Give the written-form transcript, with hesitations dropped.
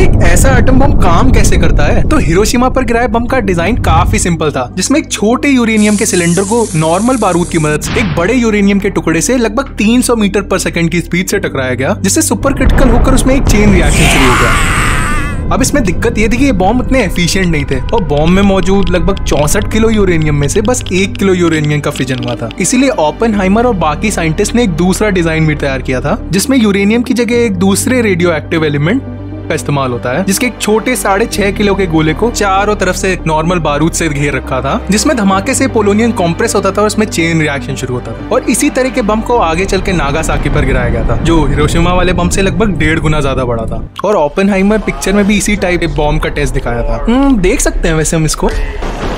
एक ऐसा atom bomb काम कैसे करता है? तो हिरोशिमा पर गिराए बम का डिजाइन काफी सिंपल था, जिसमें एक छोटे यूरेनियम के सिलेंडर को नॉर्मल बारूद की मदद से एक बड़े यूरेनियम के टुकड़े से लगभग 300 मीटर पर सेकंड की स्पीड से टकराया गया, जिससे सुपर क्रिटिकल होकर उसमें एक चेन रिएक्शन शुरू हो गया। अब इसमें दिक्कत ये थी कि ये बॉम्ब उतने एफिशिएंट नहीं थे और बॉम्ब में मौजूद लगभग 64 किलो यूरेनियम में से बस 1 किलो यूरेनियम का फिजन हुआ था। इसीलिए ओपेनहाइमर और बाकी साइंटिस्ट ने एक दूसरा डिजाइन भी तैयार किया था, जिसमें यूरेनियम की जगह एक दूसरे रेडियो एक्टिव एलिमेंट का इस्तेमाल होता है, जिसके एक छोटे 6.5 किलो के गोले को चारों तरफ से नॉर्मल बारूद से घेर रखा था, जिसमें धमाके से पोलोनियम कॉम्प्रेस होता था और उसमें चेन रिएक्शन शुरू होता था। और इसी तरह के बम को आगे चल के नागासाकी पर गिराया गया था, जो हिरोशिमा वाले बम से लगभग 1.5 गुना ज्यादा बड़ा था। और ओपेनहाइमर पिक्चर में भी इसी टाइप के बॉम्ब का टेस्ट दिखाया था। देख सकते हैं वैसे हम इसको।